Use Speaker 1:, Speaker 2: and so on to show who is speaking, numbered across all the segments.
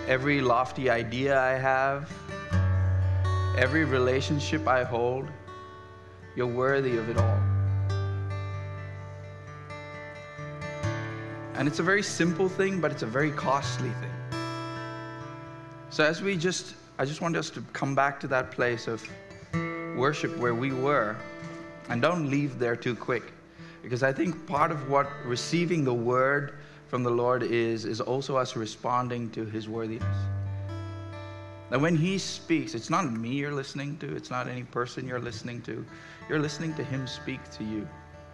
Speaker 1: every lofty idea I have, every relationship I hold. You're worthy of it all. And it's a very simple thing, but it's a very costly thing. So I just want us to come back to that place of worship where we were, and don't leave there too quick. Because I think part of what receiving the word from the Lord is also us responding to his worthiness. Now when he speaks, it's not me you're listening to, it's not any person you're listening to. You're listening to him speak to you.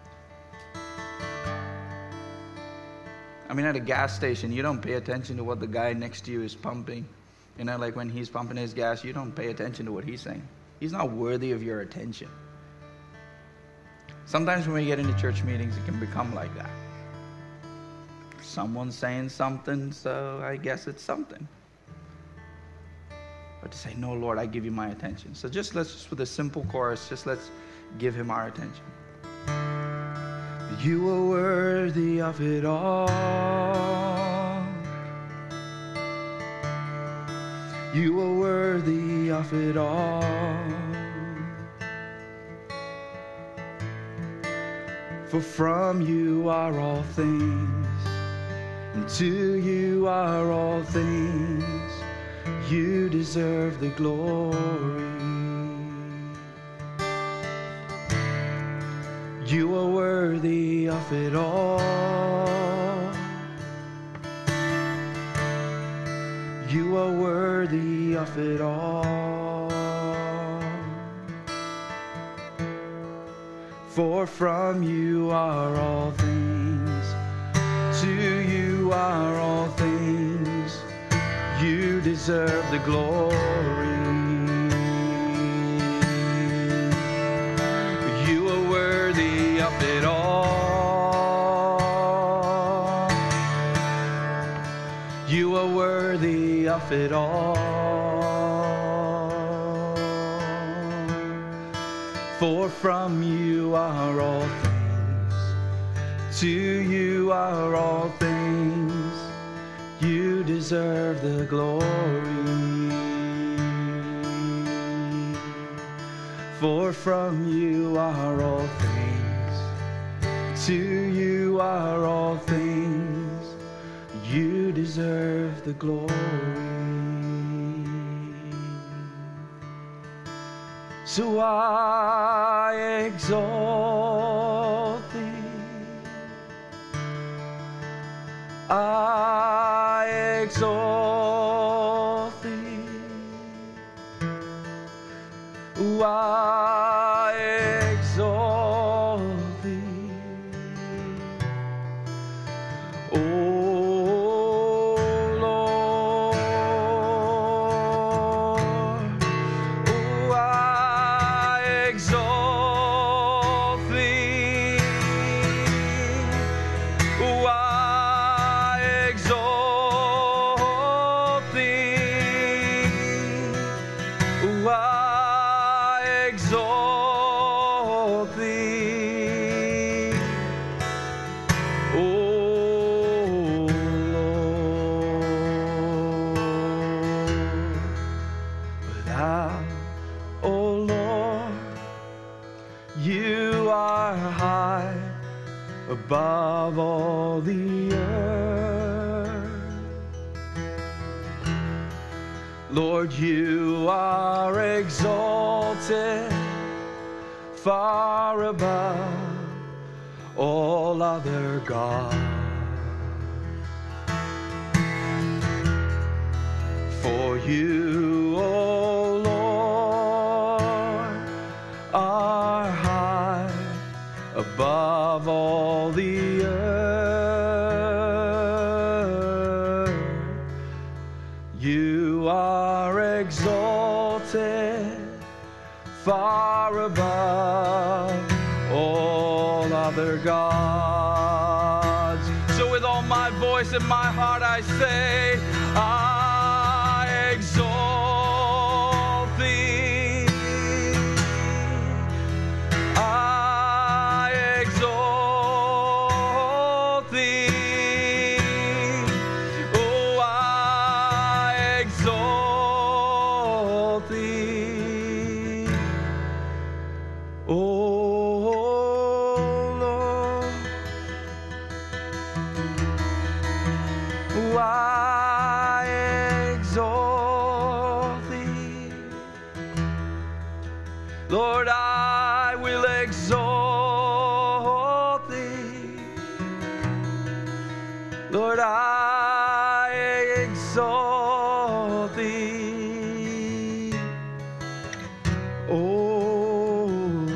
Speaker 1: I mean, at a gas station, you don't pay attention to what the guy next to you is pumping. You know, like when he's pumping his gas, you don't pay attention to what he's saying. He's not worthy of your attention. Sometimes when we get into church meetings, it can become like that. Someone's saying something, so I guess it's something. But to say, no, Lord, I give you my attention. So just with a simple chorus, let's give him our attention. You are worthy of it all. You are worthy of it all. For from you are all things, and to you are all things. You deserve the glory. You are worthy of it all. You are worthy of it all. For from you are all things, to you are all things. You deserve the glory. You are worthy of it all. You are worthy of it all. For from you are all things, to you are all things. You deserve the glory. For from you are all things, to you are all things. You deserve the glory. So I exalt thee. I exalt thee. I exalt thee. Oh Lord, oh I exalt thee. Oh I exalt thee. Oh I exalt thee. Oh Lord, thou, oh Lord, you are high above all the earth. Lord, you are exalted far above all other gods. For you, O Lord, are high above all the earth. You are exalted far above all other gods. So with all my voice and my heart I say, I exalt thee. I exalt thee. Oh, I Oh, I exalt thee. Lord, I will exalt thee. Lord, I exalt thee. Oh,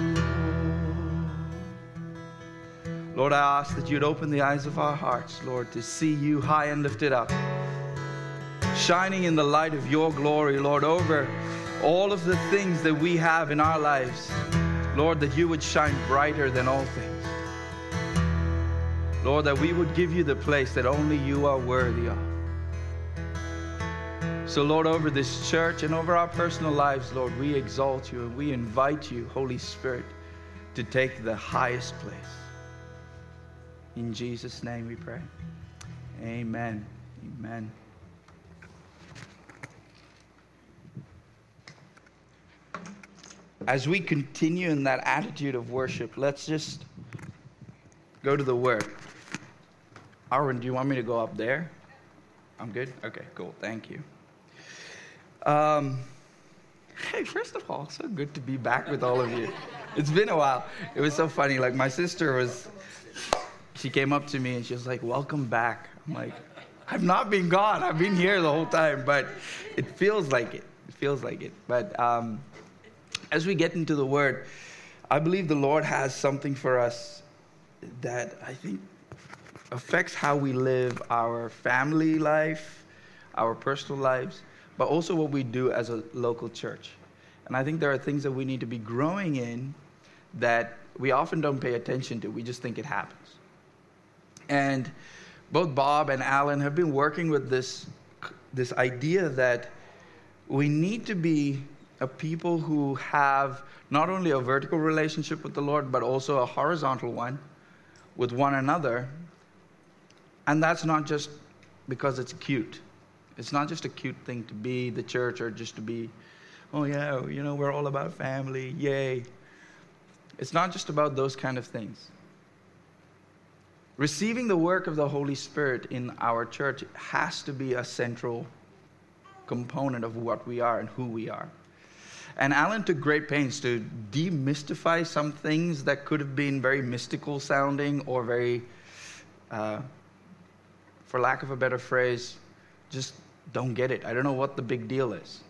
Speaker 1: Lord, I ask that you'd open the eyes of our hearts, Lord, to see you high and lifted up, shining in the light of your glory, Lord, over all of the things that we have in our lives. Lord, that you would shine brighter than all things. Lord, that we would give you the place that only you are worthy of. So, Lord, over this church and over our personal lives, Lord, we exalt you and we invite you, Holy Spirit, to take the highest place. In Jesus' name we pray. Amen. Amen. As we continue in that attitude of worship, let's just go to the Word. Aaron, do you want me to go up there? I'm good? Okay, cool. Thank you. Hey, first of all, so good to be back with all of you. It's been a while. It was so funny. Like, my sister she came up to me and she was like, welcome back. I'm like, I've not been gone. I've been here the whole time, but it feels like it. It feels like it. But as we get into the Word, I believe the Lord has something for us that I think affects how we live our family life, our personal lives, but also what we do as a local church. And I think there are things that we need to be growing in that we often don't pay attention to. We just think it happens. And both Bob and Alan have been working with this idea that we need to be a people who have not only a vertical relationship with the Lord, but also a horizontal one with one another. And that's not just because it's cute. It's not just a cute thing to be the church or just to be, oh yeah, you know, we're all about family, yay. It's not just about those kind of things. Receiving the work of the Holy Spirit in our church has to be a central component of what we are and who we are. And Alan took great pains to demystify some things that could have been very mystical sounding or very, for lack of a better phrase, just don't get it. I don't know what the big deal is.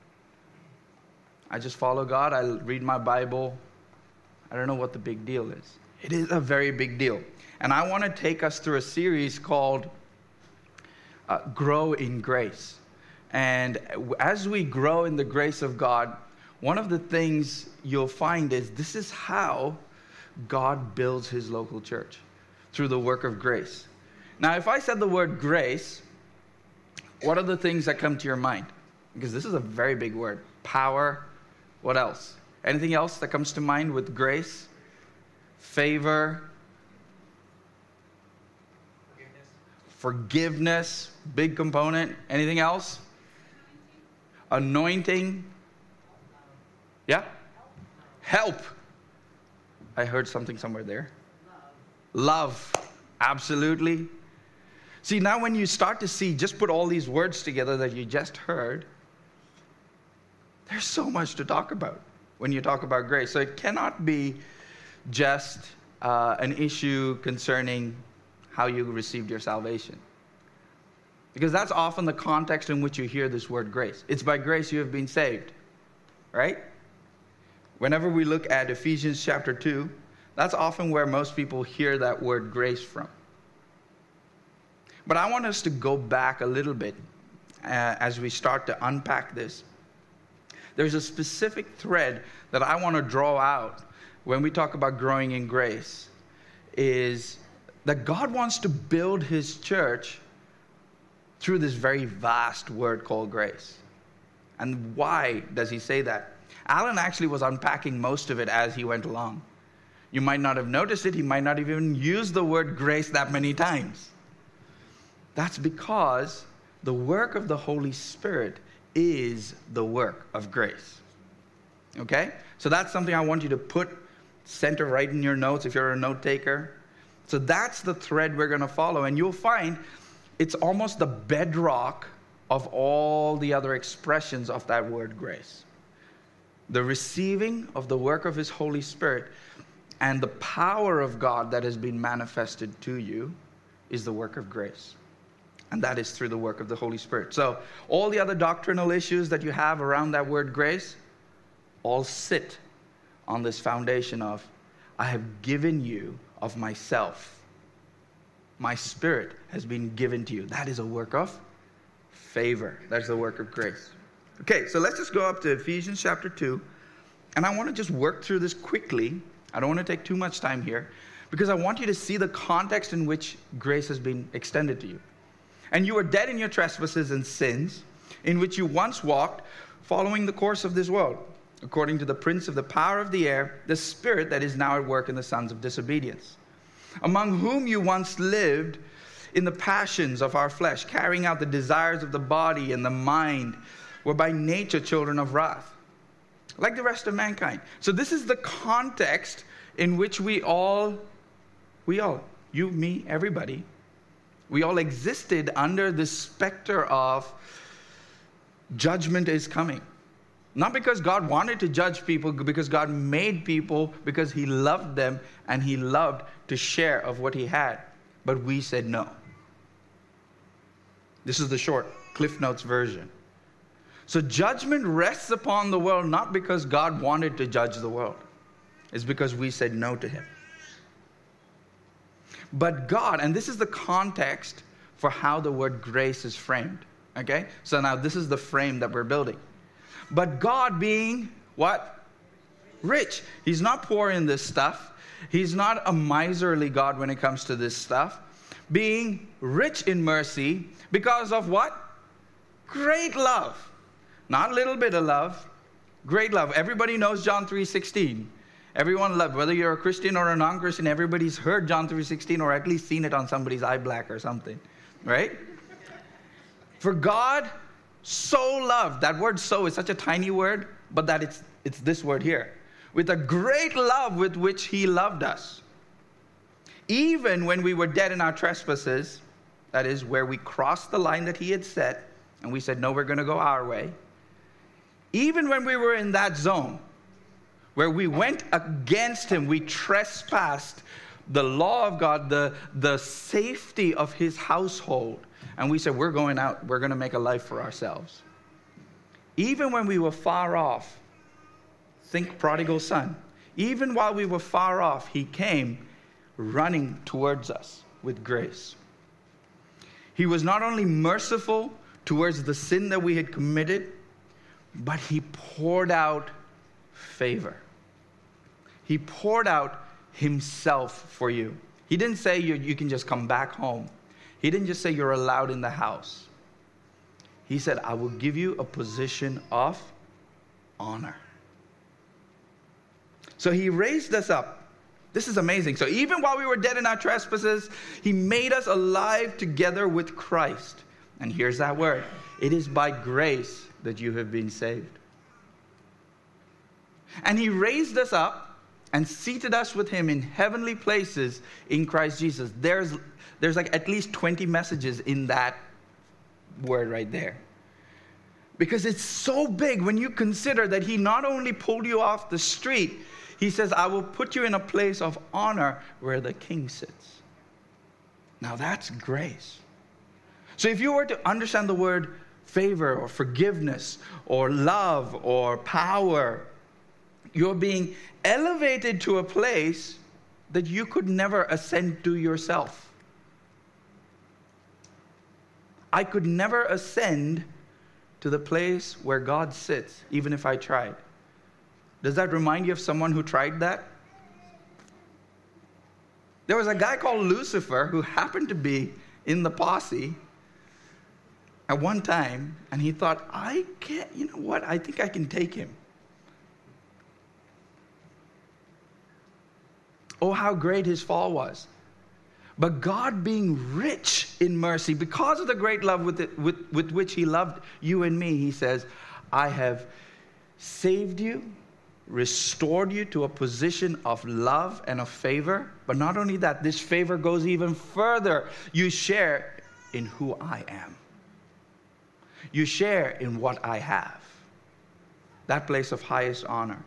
Speaker 1: I just follow God. I read my Bible. I don't know what the big deal is. It is a very big deal. And I want to take us through a series called Grow in Grace. And as we grow in the grace of God, one of the things you'll find is this is how God builds his local church, through the work of grace. Now, if I said the word grace, what are the things that come to your mind? Because this is a very big word. Power. What else? Anything else that comes to mind with grace? Favor. Forgiveness. Big component. Anything else? Anointing. Yeah? Help. I heard something somewhere there. Love. Absolutely. See, now when you start to see, just put all these words together that you just heard, there's so much to talk about when you talk about grace. So it cannot be just an issue concerning how you received your salvation. Because that's often the context in which you hear this word grace. It's by grace you have been saved, right? Whenever we look at Ephesians chapter 2, that's often where most people hear that word grace from. But I want us to go back a little bit as we start to unpack this. There's a specific thread that I want to draw out when we talk about growing in grace, is that God wants to build his church through this very vast word called grace. And why does he say that? Alan actually was unpacking most of it as he went along. You might not have noticed it. He might not even use the word grace that many times. That's because the work of the Holy Spirit is the work of grace. Okay? So that's something I want you to put center right in your notes if you're a note taker. So that's the thread we're going to follow. And you'll find it's almost the bedrock of all the other expressions of that word grace. The receiving of the work of His Holy Spirit and the power of God that has been manifested to you is the work of grace. And that is through the work of the Holy Spirit. So all the other doctrinal issues that you have around that word grace all sit on this foundation of, I have given you of myself. My Spirit has been given to you. That is a work of favor. That's the work of grace. Okay, so let's just go up to Ephesians chapter 2. And I want to just work through this quickly. I don't want to take too much time here, because I want you to see the context in which grace has been extended to you. And you were dead in your trespasses and sins, in which you once walked, following the course of this world, according to the prince of the power of the air, the spirit that is now at work in the sons of disobedience, among whom you once lived in the passions of our flesh, carrying out the desires of the body and the mind, were by nature children of wrath, like the rest of mankind. So this is the context in which we all, you, me, everybody, we all existed under the specter of judgment is coming. Not because God wanted to judge people, because God made people, because He loved them and He loved to share of what He had. But we said no. This is the short Cliff Notes version. So judgment rests upon the world not because God wanted to judge the world. It's because we said no to Him. But God, and this is the context for how the word grace is framed. Okay? So now this is the frame that we're building. But God being what? Rich. He's not poor in this stuff. He's not a miserly God when it comes to this stuff. Being rich in mercy because of what? Great love. Not a little bit of love. Great love. Everybody knows John 3:16. Everyone loves, whether you're a Christian or a non-Christian, everybody's heard John 3:16 or at least seen it on somebody's eye black or something. Right? For God so loved, that word so is such a tiny word, but that it's this word here. With a great love with which He loved us. Even when we were dead in our trespasses, that is where we crossed the line that He had set, and we said, no, we're going to go our way. Even when we were in that zone, where we went against Him, we trespassed the law of God, the safety of His household, and we said, we're going out, we're going to make a life for ourselves. Even when we were far off, think prodigal son, even while we were far off, He came running towards us with grace. He was not only merciful towards the sin that we had committed, but He poured out favor. He poured out Himself for you. He didn't say you can just come back home. He didn't just say you're allowed in the house. He said, I will give you a position of honor. So He raised us up. This is amazing. So even while we were dead in our trespasses, He made us alive together with Christ. And here's that word. It is by grace that you have been saved. And He raised us up and seated us with Him in heavenly places in Christ Jesus. There's like at least 20 messages in that word right there. Because it's so big when you consider that He not only pulled you off the street, He says, I will put you in a place of honor where the King sits. Now that's grace. So if you were to understand the word favor or forgiveness or love or power, you're being elevated to a place that you could never ascend to yourself. I could never ascend to the place where God sits, even if I tried. Does that remind you of someone who tried that? There was a guy called Lucifer who happened to be in the posse at one time, and he thought, I think I can take him. Oh, how great his fall was. But God being rich in mercy, because of the great love with which He loved you and me, He says, I have saved you, restored you to a position of love and of favor. But not only that, this favor goes even further. You share in who I am. You share in what I have. That place of highest honor.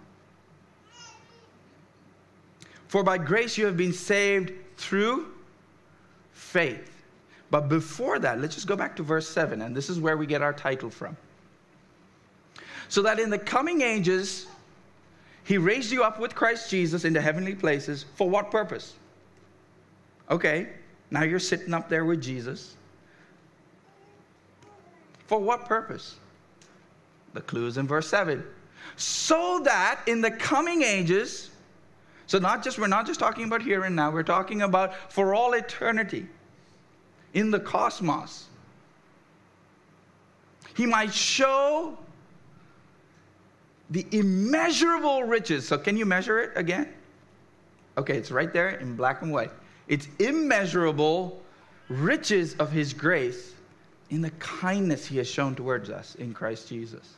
Speaker 1: For by grace you have been saved through faith. But before that, let's just go back to verse 7, and this is where we get our title from. So that in the coming ages, he raised you up with Christ Jesus into heavenly places. For what purpose? Okay, now you're sitting up there with Jesus. For what purpose? The clue is in verse 7. So that in the coming ages, so we're not just talking about here and now, we're talking about for all eternity, in the cosmos, he might show the immeasurable riches. So can you measure it again? Okay, it's right there in black and white. It's immeasurable riches of his grace in the kindness he has shown towards us in Christ Jesus.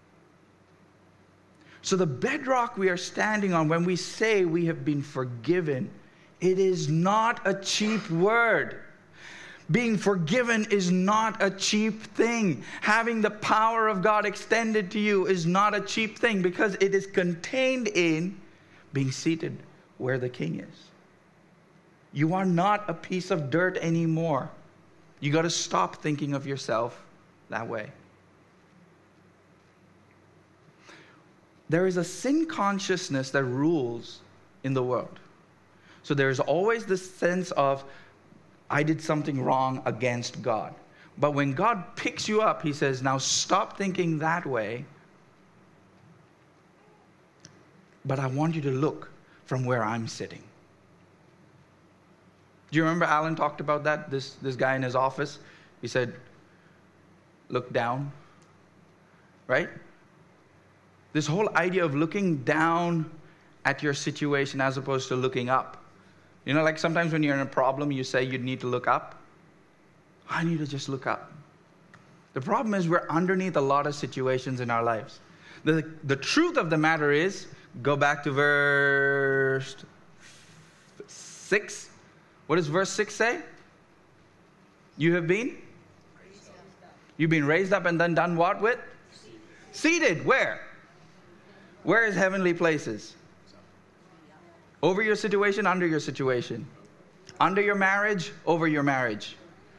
Speaker 1: So the bedrock we are standing on when we say we have been forgiven, it is not a cheap word. Being forgiven is not a cheap thing. Having the power of God extended to you is not a cheap thing, because it is contained in being seated where the King is. You are not a piece of dirt anymore. You got to stop thinking of yourself that way. There is a sin consciousness that rules in the world. So there's always this sense of, I did something wrong against God. But when God picks you up, he says, now stop thinking that way. But I want you to look from where I'm sitting. Do you remember Alan talked about that? This guy in his office, he said, look down, right? This whole idea of looking down at your situation as opposed to looking up. You know, like sometimes when you're in a problem, you say you need to look up. I need to just look up. The problem is we're underneath a lot of situations in our lives. The truth of the matter is, go back to verse 6. What does verse 6 say? You have been? You've been raised up and then done what with? Seated. Where? Where is heavenly places? Over your situation, under your situation. Under your marriage, over your marriage.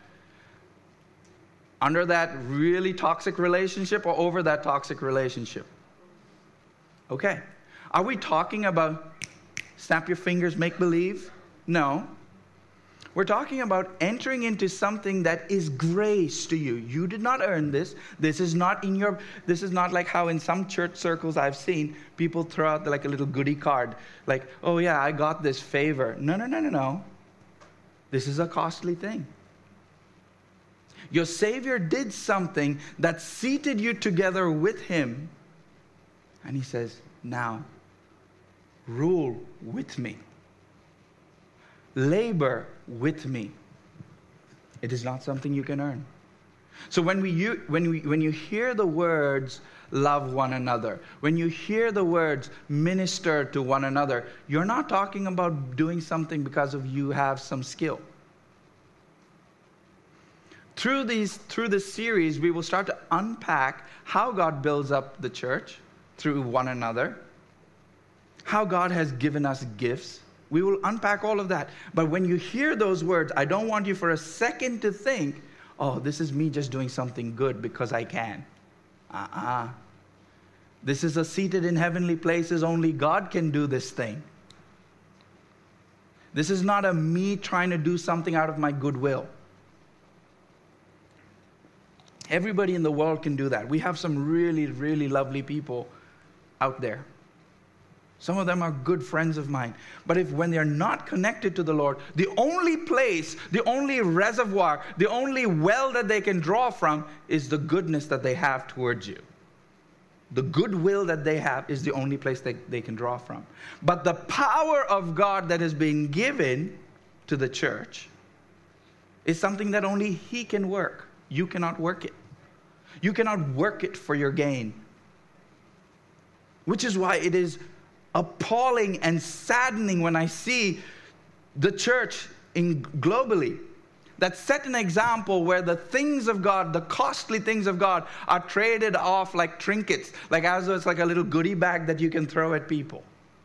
Speaker 1: Under that really toxic relationship or over that toxic relationship. Okay. Are we talking about snap your fingers, make believe? No. We're talking about entering into something that is grace to you. You did not earn this. This is not like how in some church circles I've seen people throw out like a little goodie card. Like, oh yeah, I got this favor. No. This is a costly thing. Your Savior did something that seated you together with him. And he says, now, rule with me. Labor with me. It is not something you can earn. So when you hear the words love one another, when you hear the words minister to one another, you're not talking about doing something because of you have some skill. Through this series, we will start to unpack how God builds up the church through one another, how God has given us gifts. We will unpack all of that. But when you hear those words, I don't want you for a second to think, oh, this is me just doing something good because I can. This is a seated in heavenly places. Only God can do this thing. This is not a me trying to do something out of my goodwill. Everybody in the world can do that. We have some really, really lovely people out there. Some of them are good friends of mine. But when they're not connected to the Lord, the only place, the only reservoir, the only well that they can draw from is the goodness that they have towards you. The goodwill that they have is the only place they can draw from. But the power of God that has been given to the church is something that only he can work. You cannot work it. You cannot work it for your gain. Which is why it is appalling and saddening when I see the church globally that set an example where the things of God, the costly things of God, are traded off like trinkets, like as though it's like a little goodie bag that you can throw at people.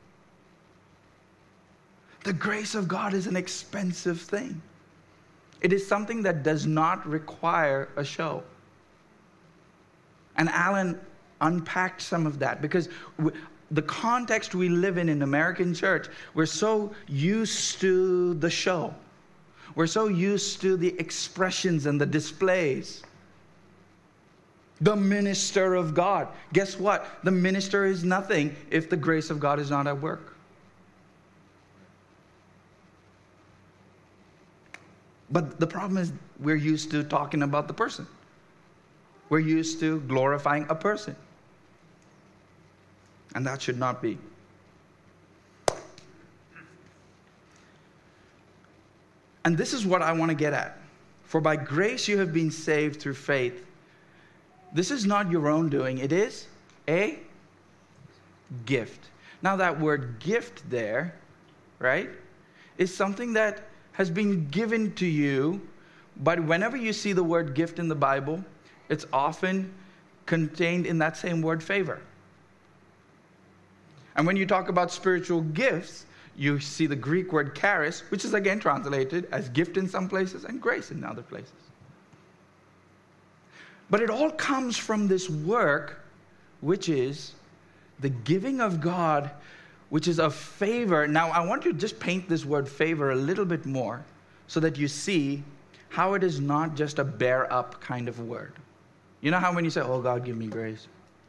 Speaker 1: The grace of God is an expensive thing. It is something that does not require a show. And Alan unpacked some of that because the context we live in American church, we're so used to the show. We're so used to the expressions and the displays. The minister of God. Guess what? The minister is nothing if the grace of God is not at work. But the problem is we're used to talking about the person. We're used to glorifying a person. And that should not be. And this is what I want to get at. For by grace you have been saved through faith. This is not your own doing. It is a gift. Now that word gift there, right, is something that has been given to you. But whenever you see the word gift in the Bible, it's often contained in that same word favor. And when you talk about spiritual gifts, you see the Greek word charis, which is again translated as gift in some places and grace in other places. But it all comes from this work, which is the giving of God, which is of favor. Now, I want to just paint this word favor a little bit more so that you see how it is not just a bear up kind of word. You know how when you say, oh, God, give me grace?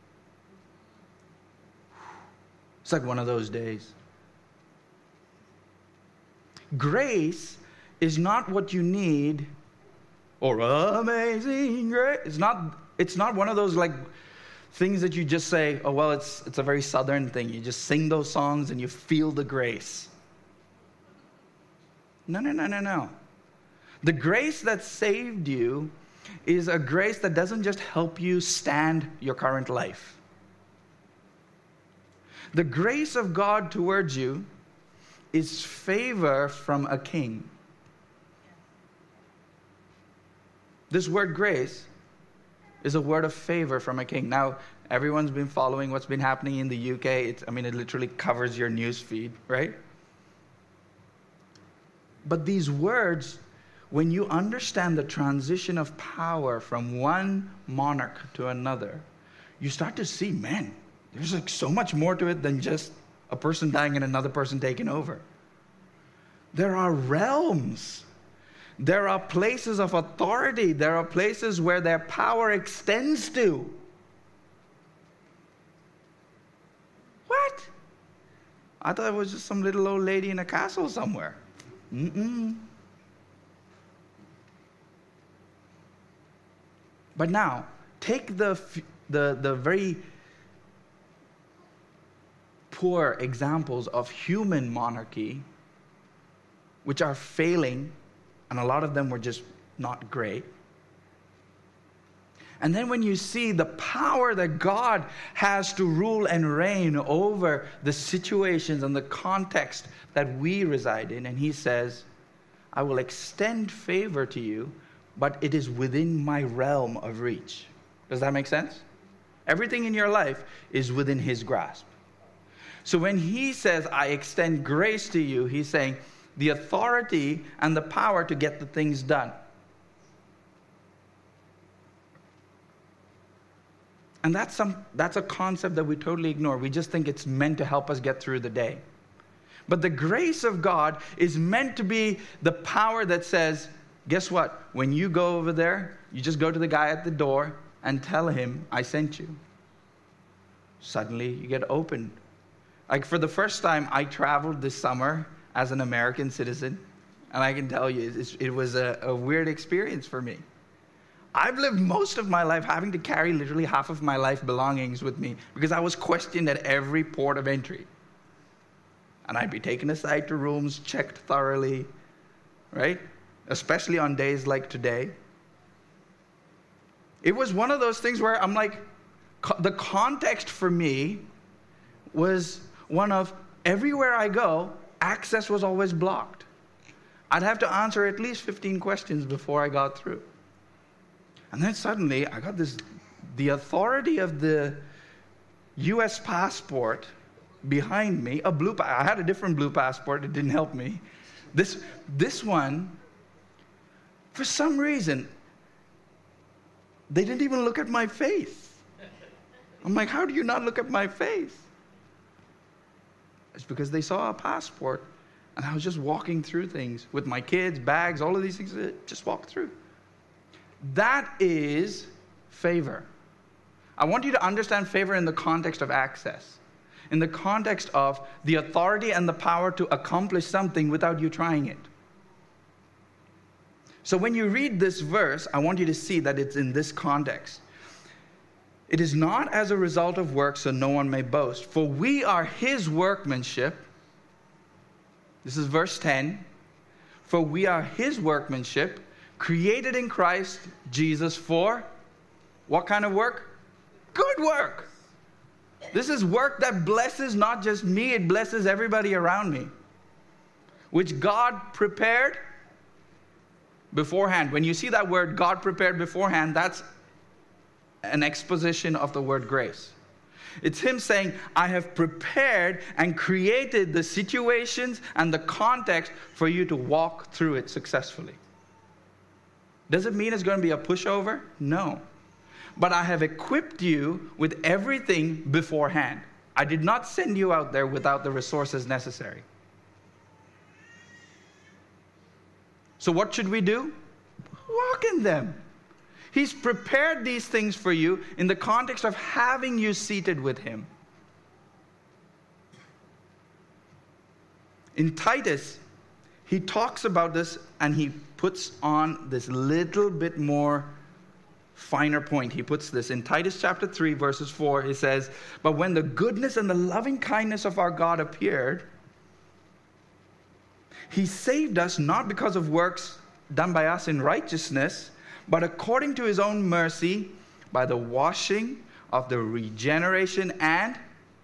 Speaker 1: It's like one of those days. Grace is not what you need, or amazing grace. It's not one of those like things that you just say, oh, well, it's a very southern thing. You just sing those songs and you feel the grace. No. The grace that saved you is a grace that doesn't just help you stand your current life. The grace of God towards you is favor from a king. This word grace is a word of favor from a king. Now, everyone's been following what's been happening in the UK. It literally covers your news feed, right? But these words, when you understand the transition of power from one monarch to another, you start to see, man, there's like so much more to it than just a person dying and another person taking over. There are realms. There are places of authority. There are places where their power extends to. What? I thought it was just some little old lady in a castle somewhere. But now, take the very poor examples of human monarchy, which are failing, and a lot of them were just not great. And then when you see the power that God has to rule and reign over the situations and the context that we reside in, and he says, I will extend favor to you, but it is within my realm of reach. Does that make sense? Everything in your life is within his grasp. So when he says, I extend grace to you, he's saying the authority and the power to get the things done. And that's a concept that we totally ignore. We just think it's meant to help us get through the day. But the grace of God is meant to be the power that says, guess what? When you go over there, you just go to the guy at the door and tell him, I sent you. Suddenly, you get opened. Like for the first time, I traveled this summer as an American citizen. And I can tell you, it was a weird experience for me. I've lived most of my life having to carry literally half of my life belongings with me because I was questioned at every port of entry. And I'd be taken aside to rooms, checked thoroughly, right? Especially on days like today. It was one of those things where I'm like, the context for me was one of everywhere I go, access was always blocked. I'd have to answer at least 15 questions before I got through. And then suddenly I got the authority of the U.S. passport behind me, I had a different blue passport, it didn't help me. This one, for some reason, they didn't even look at my face. I'm like, how do you not look at my face? It's because they saw a passport, and I was just walking through things with my kids, bags, all of these things, just walk through. That is favor. I want you to understand favor in the context of access, in the context of the authority and the power to accomplish something without you trying it. So when you read this verse, I want you to see that it's in this context. It is not as a result of works, so no one may boast. For we are his workmanship. This is verse 10. For we are his workmanship, created in Christ Jesus for what kind of work? Good work. This is work that blesses not just me, it blesses everybody around me. Which God prepared beforehand. When you see that word, God prepared beforehand, that's an exposition of the word grace. It's him saying, I have prepared and created the situations and the context for you to walk through it successfully. Does it mean it's going to be a pushover? No. But I have equipped you with everything beforehand. I did not send you out there without the resources necessary. So what should we do? Walk in them. He's prepared these things for you in the context of having you seated with him. In Titus, he talks about this and he puts on this little bit more finer point. He puts this in Titus chapter 3, verses 4. He says, but when the goodness and the loving kindness of our God appeared, he saved us not because of works done by us in righteousness, but according to his own mercy, by the washing of the regeneration and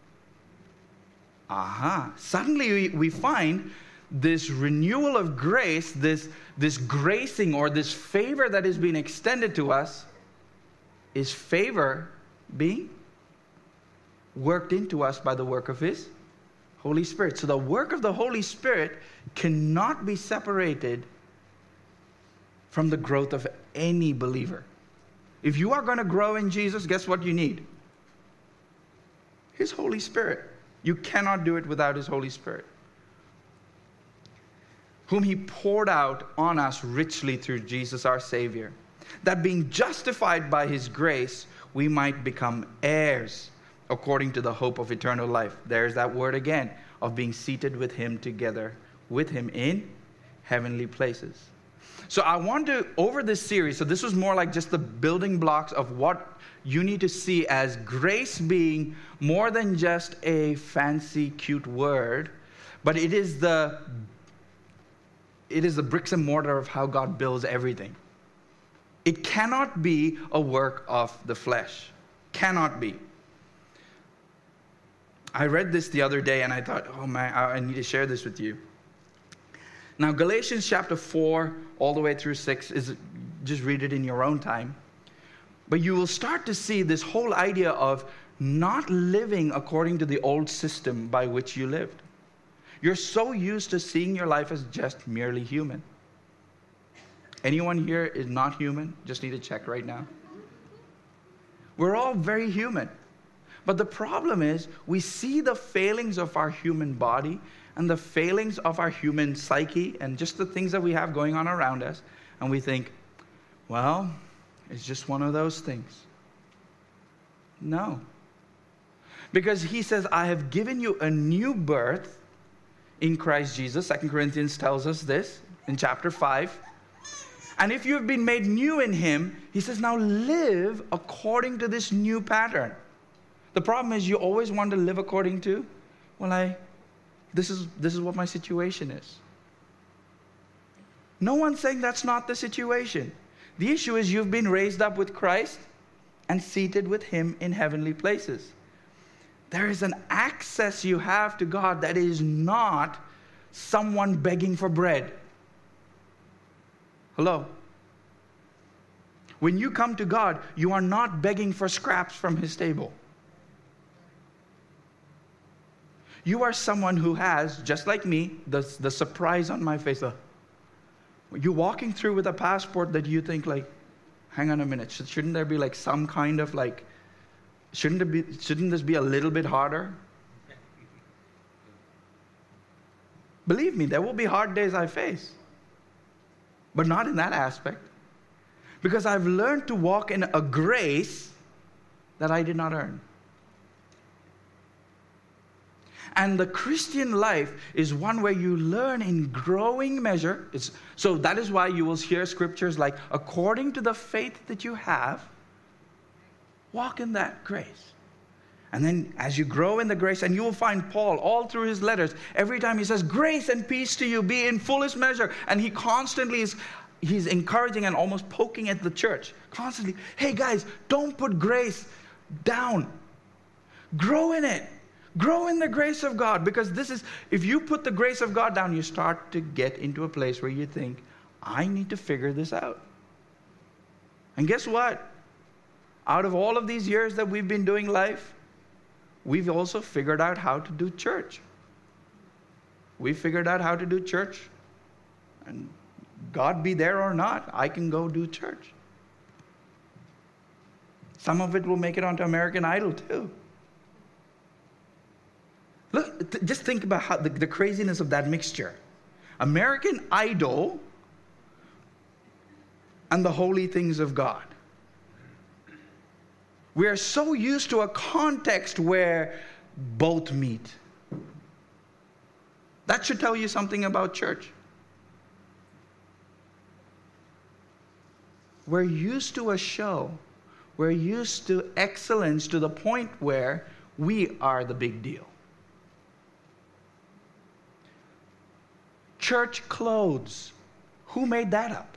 Speaker 1: suddenly we find this renewal of grace, this gracing or this favor that is being extended to us, is favor being worked into us by the work of his Holy Spirit. So the work of the Holy Spirit cannot be separated from the growth of any believer. If you are going to grow in Jesus, guess what you need? His Holy Spirit. You cannot do it without his Holy Spirit, whom he poured out on us richly through Jesus our Savior, that being justified by his grace, we might become heirs according to the hope of eternal life. There's that word again, of being seated with him together, with him in heavenly places. So I want to, over this series, so this was more like just the building blocks of what you need to see as grace being more than just a fancy, cute word, but it is the bricks and mortar of how God builds everything. It cannot be a work of the flesh. Cannot be. I read this the other day and I thought, oh man, I need to share this with you. Now, Galatians chapter 4 all the way through 6, just read it in your own time. But you will start to see this whole idea of not living according to the old system by which you lived. You're so used to seeing your life as just merely human. Anyone here is not human? Just need to check right now. We're all very human. But the problem is we see the failings of our human body and the failings of our human psyche and just the things that we have going on around us. And we think, well, it's just one of those things. No. Because he says, I have given you a new birth in Christ Jesus. 2 Corinthians tells us this in chapter 5. And if you have been made new in him, he says, now live according to this new pattern. The problem is you always want to live according to, well, this is what my situation is. No one's saying that's not the situation. The issue is you've been raised up with Christ and seated with him in heavenly places. There is an access you have to God that is not someone begging for bread. Hello? When you come to God, you are not begging for scraps from His table. You are someone who has, just like me, the surprise on my face. You're walking through with a passport that you think like, hang on a minute, shouldn't there be like some kind of like, shouldn't this be a little bit harder? Believe me, there will be hard days I face. But not in that aspect. Because I've learned to walk in a grace that I did not earn. And the Christian life is one where you learn in growing measure. So that is why you will hear scriptures like, according to the faith that you have, walk in that grace. And then as you grow in the grace, and you will find Paul all through his letters, every time he says, grace and peace to you, be in fullest measure. And he constantly he's encouraging and almost poking at the church. Constantly, hey guys, don't put grace down. Grow in it. Grow in the grace of God. Because if you put the grace of God down, you start to get into a place where you think, I need to figure this out. And guess what? Out of all of these years that we've been doing life, we've also figured out how to do church. We figured out how to do church. And God be there or not, I can go do church. Some of it will make it onto American Idol too. Look, just think about how the craziness of that mixture. American Idol and the holy things of God. We are so used to a context where both meet. That should tell you something about church. We're used to a show. We're used to excellence to the point where we are the big deal. Church clothes. Who made that up?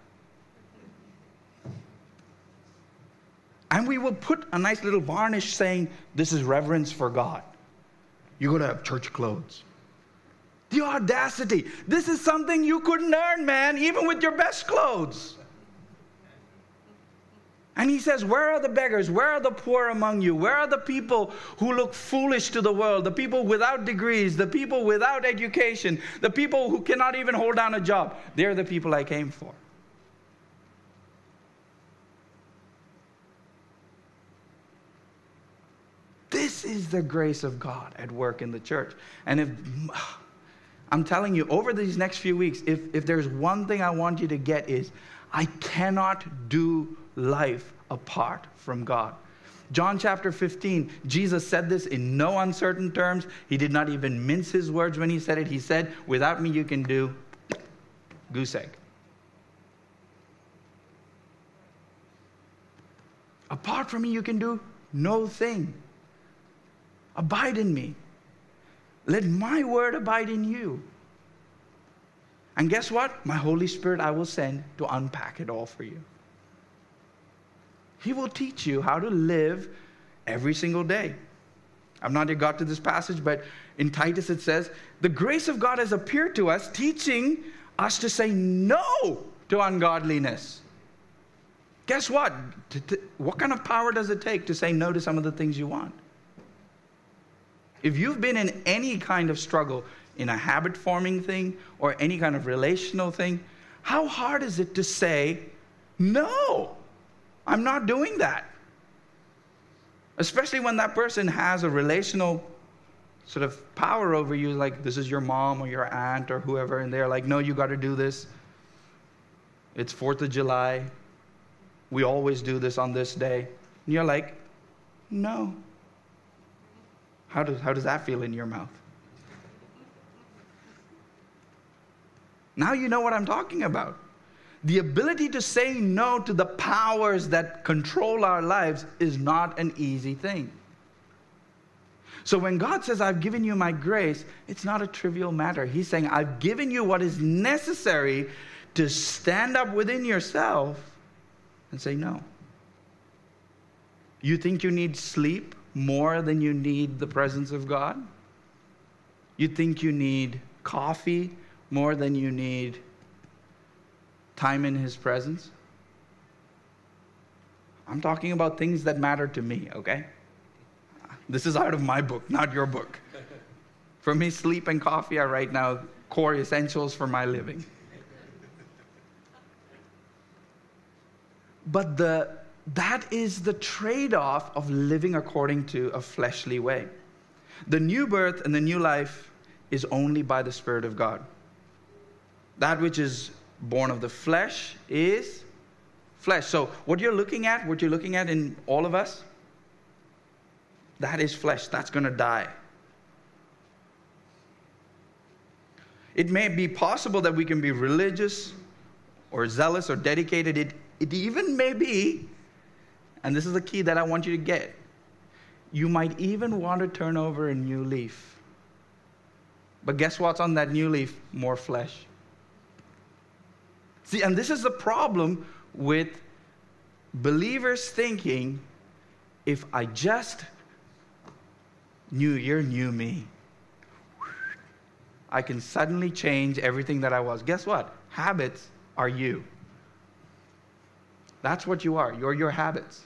Speaker 1: And we will put a nice little varnish saying, this is reverence for God. You're going to have church clothes. The audacity. This is something you couldn't earn, man, even with your best clothes. And he says, where are the beggars? Where are the poor among you? Where are the people who look foolish to the world? The people without degrees, the people without education, the people who cannot even hold down a job. They're the people I came for. This is the grace of God at work in the church. And I'm telling you, over these next few weeks, if there's one thing I want you to get is, I cannot do life apart from God. John chapter 15, Jesus said this in no uncertain terms. He did not even mince his words when he said it. He said, without me you can do goose egg. Apart from me you can do no thing. Abide in me. Let my word abide in you. And guess what? My Holy Spirit I will send to unpack it all for you. He will teach you how to live every single day. I've not yet got to this passage, but in Titus it says, the grace of God has appeared to us, teaching us to say no to ungodliness. Guess what? What kind of power does it take to say no to some of the things you want? If you've been in any kind of struggle, in a habit-forming thing or any kind of relational thing, how hard is it to say, no, I'm not doing that? Especially when that person has a relational sort of power over you, like this is your mom or your aunt or whoever, and they're like, no, you got to do this. It's 4th of July. We always do this on this day. And you're like, no. How does that feel in your mouth? Now you know what I'm talking about. The ability to say no to the powers that control our lives is not an easy thing. So when God says, I've given you my grace, it's not a trivial matter. He's saying, I've given you what is necessary to stand up within yourself and say no. You think you need sleep more than you need the presence of God? You think you need coffee more than you need time in His presence. I'm talking about things that matter to me, okay? This is out of my book, not your book. For me, sleep and coffee are right now core essentials for my living. But that is the trade-off of living according to a fleshly way. The new birth and the new life is only by the Spirit of God. That which is born of the flesh is flesh. So what you're looking at in all of us, that is flesh. That's going to die. It may be possible that we can be religious or zealous or dedicated. It even may be, and this is the key that I want you to get, you might even want to turn over a new leaf. But guess what's on that new leaf? More flesh. See, and this is the problem with believers thinking, if I just new year, new me, I can suddenly change everything that I was. Guess what? Habits are you. That's what you are. You're your habits.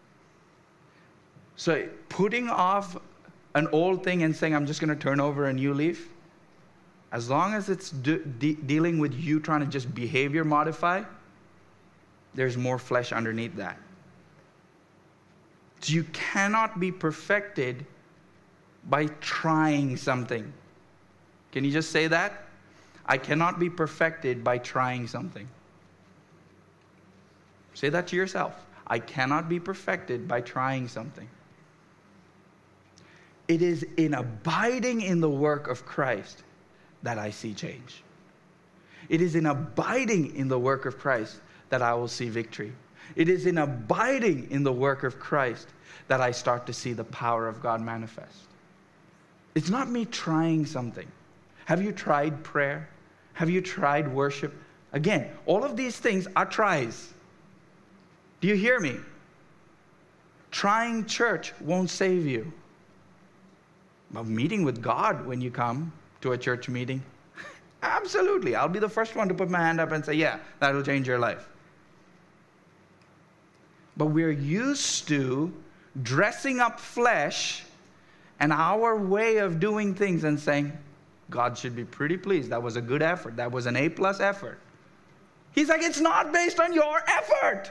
Speaker 1: So putting off an old thing and saying, I'm just going to turn over a new leaf, as long as it's dealing with you trying to just behavior modify, there's more flesh underneath that. So you cannot be perfected by trying something. Can you just say that? I cannot be perfected by trying something. Say that to yourself. I cannot be perfected by trying something. It is in abiding in the work of Christ that I see change. It is in abiding in the work of Christ that I will see victory. It is in abiding in the work of Christ that I start to see the power of God manifest. It's not me trying something. Have you tried prayer? Have you tried worship? Again, all of these things are tries. Do you hear me? Trying church won't save you. But meeting with God when you come to a church meeting, absolutely. I'll be the first one to put my hand up and say, yeah, that'll change your life. But we're used to dressing up flesh and our way of doing things and saying, God should be pretty pleased. That was a good effort. That was an A+ effort. He's like, it's not based on your effort.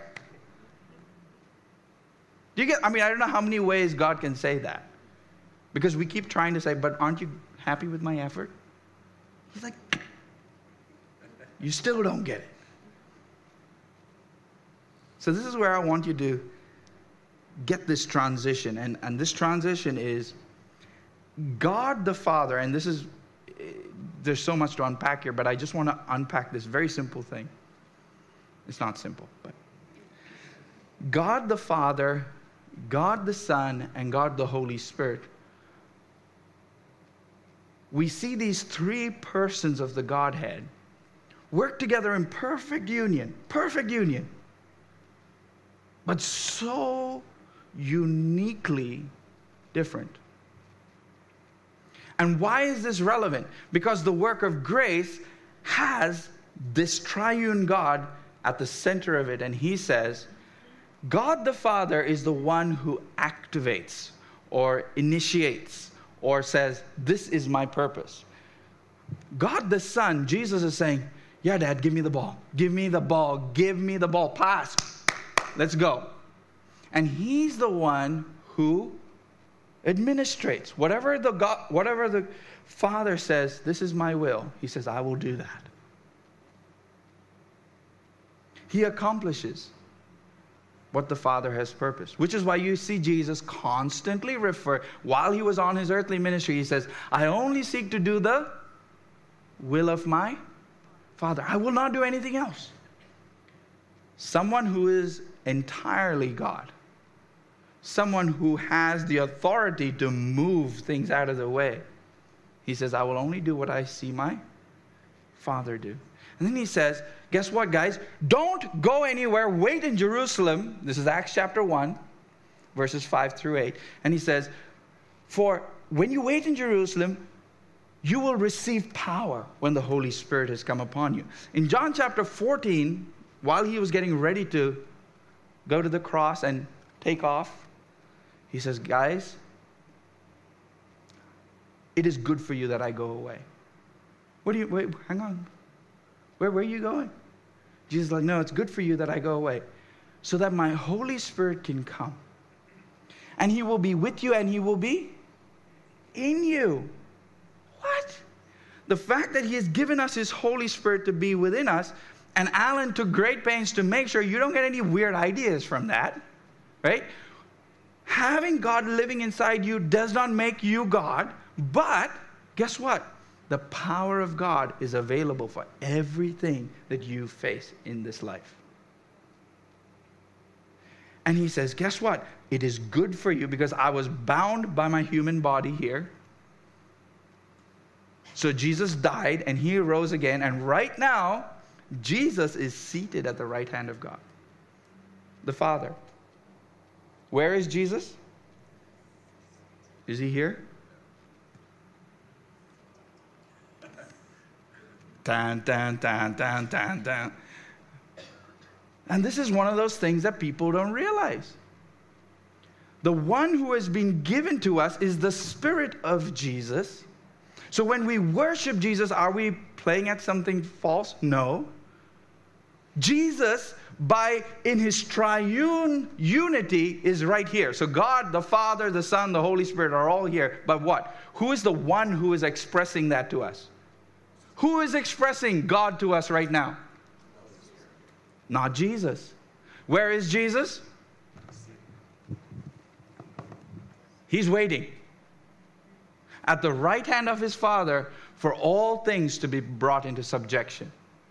Speaker 1: Do you get, I don't know how many ways God can say that. Because we keep trying to say, but aren't you happy with my effort? He's like, you still don't get it. So this is where I want you to get this transition. And this transition is God the Father, and this is, there's so much to unpack here, but I just want to unpack this very simple thing. It's not simple, but God the Father, God the Son, and God the Holy Spirit. We see these three persons of the Godhead work together in perfect union, but so uniquely different. And why is this relevant? Because the work of grace has this triune God at the center of it. And he says, God the Father is the one who activates or initiates or says, this is my purpose. God the Son, Jesus is saying, yeah, Dad, give me the ball. Give me the ball. Give me the ball. Pass. Let's go. And he's the one who administrates. Whatever the Father says, this is my will, he says, I will do that. He accomplishes what the Father has purposed, which is why you see Jesus constantly refer, while he was on his earthly ministry, he says, I only seek to do the will of my Father. I will not do anything else. Someone who is entirely God. Someone who has the authority to move things out of the way. He says, I will only do what I see my Father do. And then he says, guess what, guys? Don't go anywhere. Wait in Jerusalem. This is Acts chapter 1, verses 5 through 8. And he says, for when you wait in Jerusalem, you will receive power when the Holy Spirit has come upon you. In John chapter 14, while he was getting ready to go to the cross and take off, he says, guys, it is good for you that I go away. Wait, hang on. Where are you going? Jesus is like, no, it's good for you that I go away, so that my Holy Spirit can come. And he will be with you and he will be in you. What? The fact that he has given us his Holy Spirit to be within us, and Alan took great pains to make sure you don't get any weird ideas from that, right? Having God living inside you does not make you God, but guess what? The power of God is available for everything that you face in this life. And he says, guess what? It is good for you because I was bound by my human body here. So Jesus died and he rose again. And right now, Jesus is seated at the right hand of God, the Father. Where is Jesus? Is he here? Dun, dun, dun, dun, dun, dun. And this is one of those things that people don't realize. The one who has been given to us is the Spirit of Jesus. So when we worship Jesus, are we playing at something false? No. Jesus, in his triune unity, is right here. So God, the Father, the Son, the Holy Spirit are all here. But what? Who is the one who is expressing that to us? Who is expressing God to us right now? Not Jesus. Where is Jesus? He's waiting at the right hand of his Father for all things to be brought into subjection.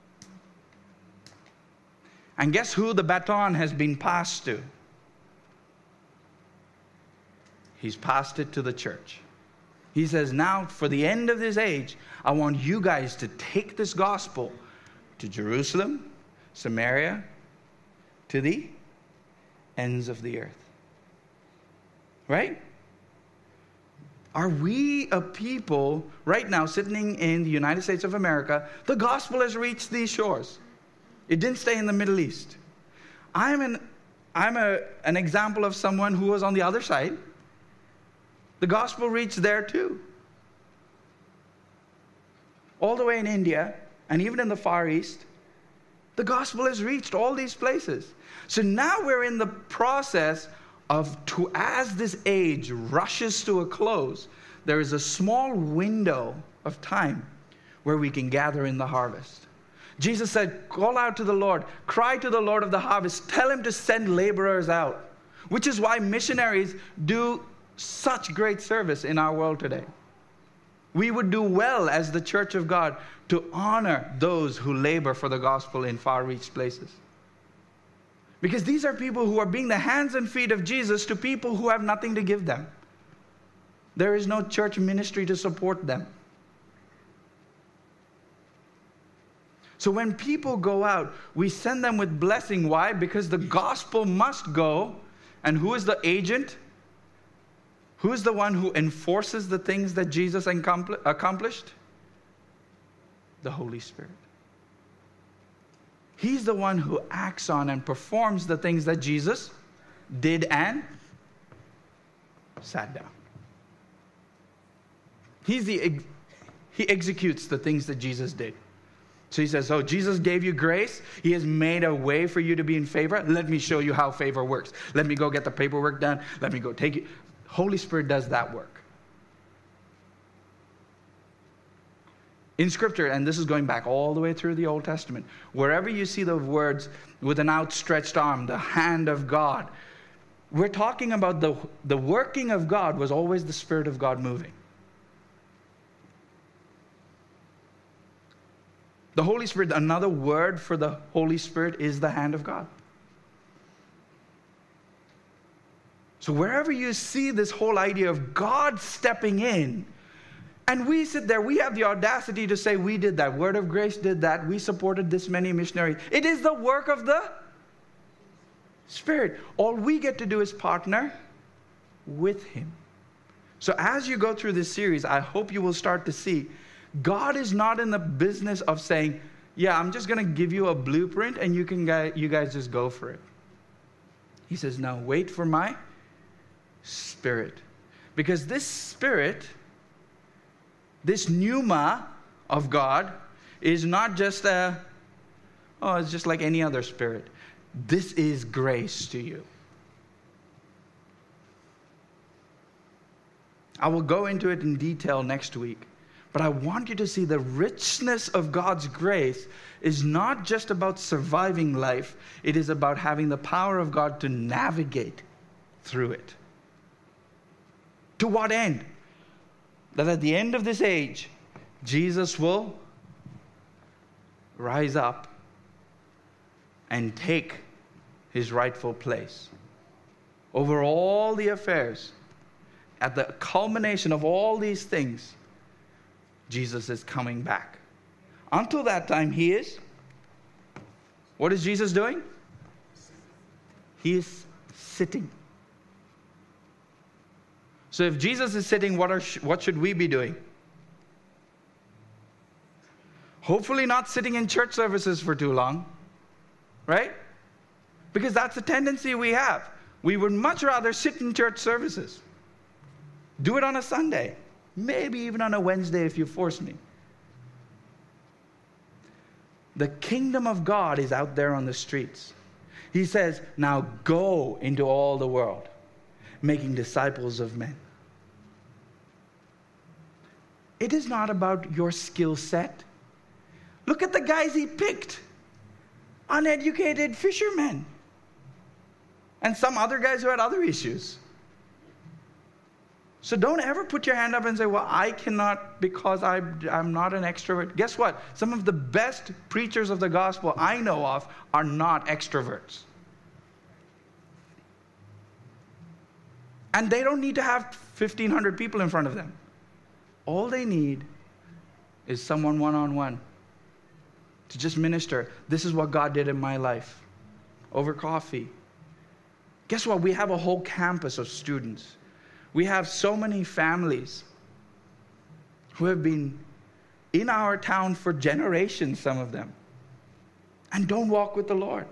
Speaker 1: And guess who the baton has been passed to? He's passed it to the church. He says, now for the end of this age, I want you guys to take this gospel to Jerusalem, Samaria, to the ends of the earth. Right? Are we a people right now sitting in the United States of America? The gospel has reached these shores. It didn't stay in the Middle East. I'm an example of someone who was on the other side. The gospel reached there too. All the way in India and even in the Far East, the gospel has reached all these places. So now we're in the process as this age rushes to a close, there is a small window of time where we can gather in the harvest. Jesus said, call out to the Lord, cry to the Lord of the harvest, tell him to send laborers out, which is why missionaries do such great service in our world today. We would do well as the church of God to honor those who labor for the gospel in far-reached places. Because these are people who are being the hands and feet of Jesus to people who have nothing to give them. There is no church ministry to support them. So when people go out, we send them with blessing. Why? Because the gospel must go. And who is the agent? Who is the one who enforces the things that Jesus accomplished? The Holy Spirit. He's the one who acts on and performs the things that Jesus did and sat down. He executes the things that Jesus did. So he says, Jesus gave you grace. He has made a way for you to be in favor. Let me show you how favor works. Let me go get the paperwork done. Let me go take it. Holy Spirit does that work. In Scripture, and this is going back all the way through the Old Testament, wherever you see the words with an outstretched arm, the hand of God, we're talking about the working of God was always the Spirit of God moving. The Holy Spirit, another word for the Holy Spirit is the hand of God. So wherever you see this whole idea of God stepping in, and we sit there, we have the audacity to say we did that. Word of Grace did that. We supported this many missionaries. It is the work of the Spirit. All we get to do is partner with Him. So as you go through this series, I hope you will start to see God is not in the business of saying, yeah, I'm just going to give you a blueprint and you guys just go for it. He says, no, wait for my Spirit. Because this Spirit, this pneuma of God, is not just it's just like any other spirit. This is grace to you. I will go into it in detail next week. But I want you to see the richness of God's grace is not just about surviving life. It is about having the power of God to navigate through it. To what end? That at the end of this age, Jesus will rise up and take his rightful place over all the affairs. At the culmination of all these things, Jesus is coming back. Until that time, he is. What is Jesus doing? He is sitting. So if Jesus is sitting, what should we be doing? Hopefully not sitting in church services for too long, right? Because that's a tendency we have. We would much rather sit in church services. Do it on a Sunday. Maybe even on a Wednesday if you force me. The kingdom of God is out there on the streets. He says, now go into all the world, making disciples of men. It is not about your skill set. Look at the guys he picked. Uneducated fishermen. And some other guys who had other issues. So don't ever put your hand up and say, well, I cannot because I'm not an extrovert. Guess what? Some of the best preachers of the gospel I know of are not extroverts. And they don't need to have 1,500 people in front of them. All they need is someone one-on-one to just minister. This is what God did in my life over coffee. Guess what? We have a whole campus of students. We have so many families who have been in our town for generations, some of them, and don't walk with the Lord.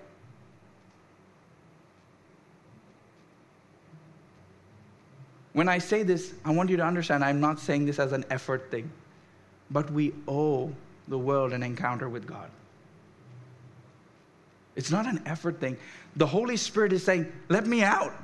Speaker 1: When I say this, I want you to understand I'm not saying this as an effort thing, but we owe the world an encounter with God. It's not an effort thing. The Holy Spirit is saying, let me out.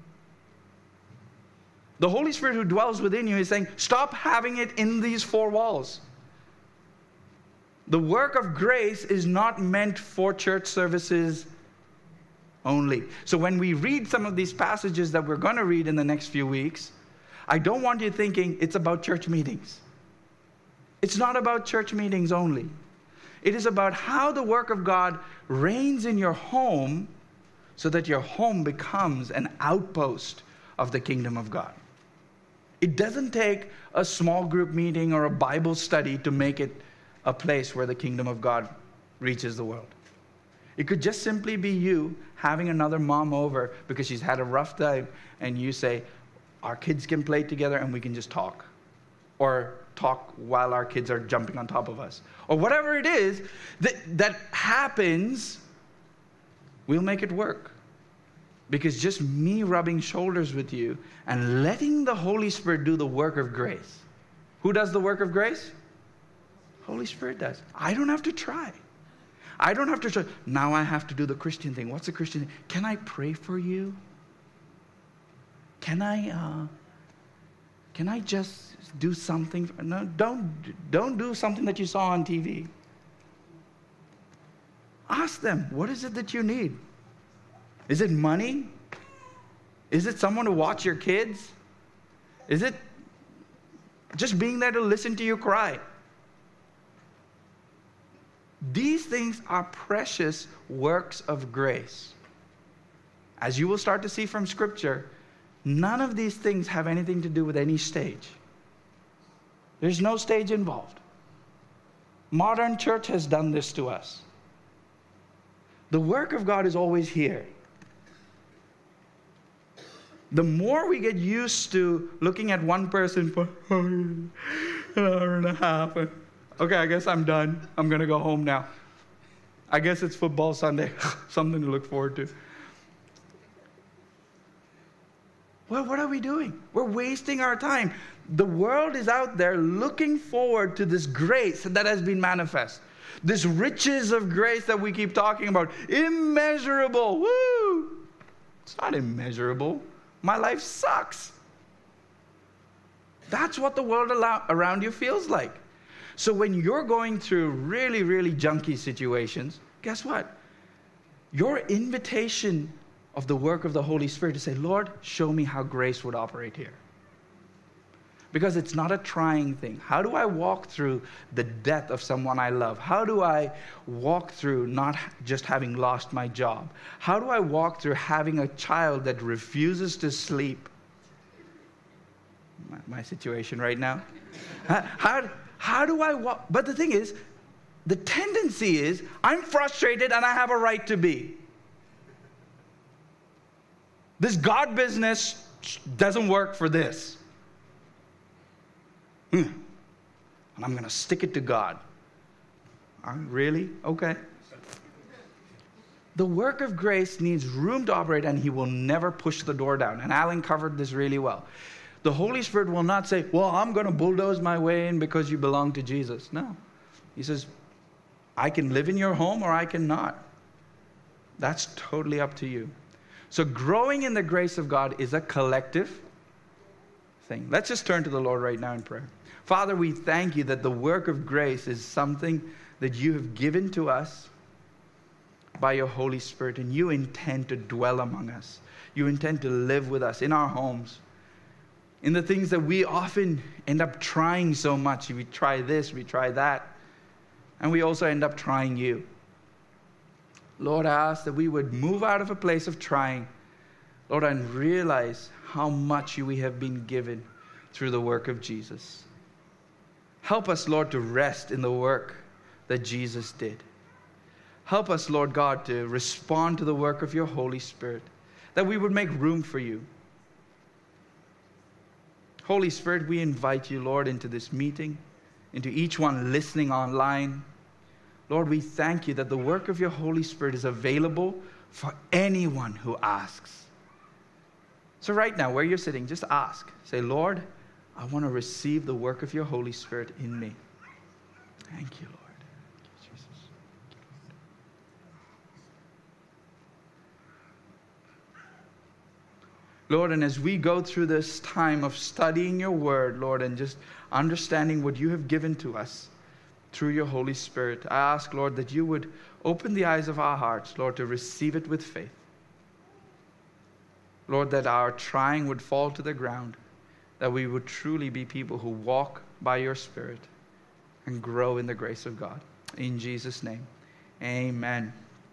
Speaker 1: The Holy Spirit who dwells within you is saying, stop having it in these four walls. The work of grace is not meant for church services only. So when we read some of these passages that we're going to read in the next few weeks, I don't want you thinking it's about church meetings. It's not about church meetings only. It is about how the work of God reigns in your home so that your home becomes an outpost of the kingdom of God. It doesn't take a small group meeting or a Bible study to make it a place where the kingdom of God reaches the world. It could just simply be you having another mom over because she's had a rough time, and you say, our kids can play together and we can just talk. Or talk while our kids are jumping on top of us. Or whatever it is that happens, we'll make it work. Because just me rubbing shoulders with you and letting the Holy Spirit do the work of grace. Who does the work of grace? Holy Spirit does. I don't have to try. I don't have to try. Now I have to do the Christian thing. What's the Christian thing? Can I pray for you? Can I just do something? No, don't do something that you saw on TV. Ask them, what is it that you need? Is it money? Is it someone to watch your kids? Is it just being there to listen to you cry? These things are precious works of grace. As you will start to see from Scripture, none of these things have anything to do with any stage. There's no stage involved. Modern church has done this to us. The work of God is always here. the more we get used to looking at one person for an hour and a half. Okay, I guess I'm done. I'm going to go home now. I guess it's football Sunday. Something to look forward to. Well, what are we doing? We're wasting our time. The world is out there looking forward to this grace that has been manifest. This riches of grace that we keep talking about. Immeasurable. Woo! It's not immeasurable. My life sucks. That's what the world around you feels like. So when you're going through really, really junky situations, guess what? Your invitation of the work of the Holy Spirit to say, Lord, show me how grace would operate here. Because it's not a trying thing. How do I walk through the death of someone I love? How do I walk through not just having lost my job? How do I walk through having a child that refuses to sleep? My situation right now. How do I walk? But the thing is, the tendency is, I'm frustrated and I have a right to be. This God business doesn't work for this. And I'm going to stick it to God. Really? Okay. The work of grace needs room to operate, and he will never push the door down. And Alan covered this really well. The Holy Spirit will not say, well, I'm going to bulldoze my way in because you belong to Jesus. No. He says, I can live in your home or I cannot. That's totally up to you. So growing in the grace of God is a collective thing. Let's just turn to the Lord right now in prayer. Father, we thank you that the work of grace is something that you have given to us by your Holy Spirit, and you intend to dwell among us. You intend to live with us in our homes, in the things that we often end up trying so much. We try this, we try that, and we also end up trying you. Lord, I ask that we would move out of a place of trying, Lord, and realize how much we have been given through the work of Jesus. Help us, Lord, to rest in the work that Jesus did. Help us, Lord God, to respond to the work of your Holy Spirit, that we would make room for you. Holy Spirit, we invite you, Lord, into this meeting, into each one listening online. Lord, we thank you that the work of your Holy Spirit is available for anyone who asks. So right now, where you're sitting, just ask. Say, Lord, I want to receive the work of your Holy Spirit in me. Thank you, Lord. Thank you, Jesus. Lord, and as we go through this time of studying your word, Lord, and just understanding what you have given to us through your Holy Spirit, I ask, Lord, that you would open the eyes of our hearts, Lord, to receive it with faith. Lord, that our trying would fall to the ground, that we would truly be people who walk by your Spirit and grow in the grace of God. In Jesus' name, amen.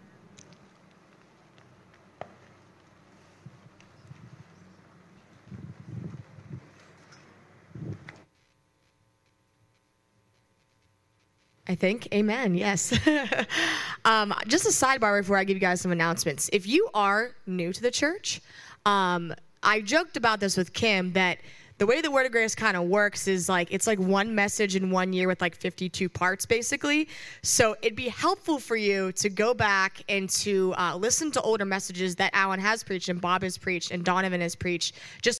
Speaker 2: I think. Amen. Yes. Just a sidebar before I give you guys some announcements. If you are new to the church, I joked about this with Kim that the way the Word of Grace kind of works is it's like one message in 1 year with 52 parts basically. So it'd be helpful for you to go back and to listen to older messages that Alan has preached and Bob has preached and Donovan has preached, just